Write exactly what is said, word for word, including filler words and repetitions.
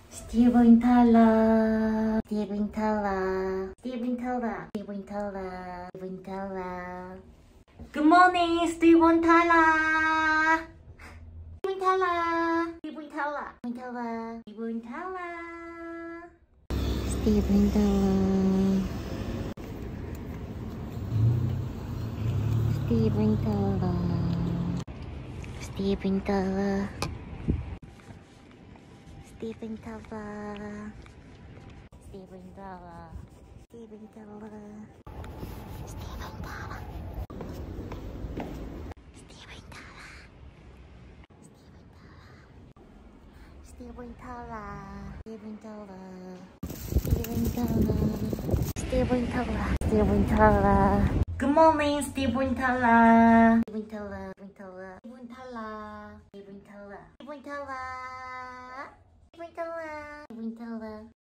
Steven Tyler, Steven Tyler, Steven Tyler, Steven Tyler, Steven Tyler. Good morning, Steven Tyler. Steven Tyler, Steven Tyler, Steven Tyler, Steven Tyler, Steven Tyler, Steven Tyler, Steven Tyler. Steven Tyler, Steven Tyler, Steven Tyler, Steven Tyler, Steven Tyler, Steven Tyler, Steven Tyler, Steven Tyler, Steven Tyler, Steven Tyler. Good morning, Steven Tyler. Steven Tyler, Steven Tyler, Steven Tyler, Steven Tyler, Steven Tyler. Steven Tyler, Steven Tyler.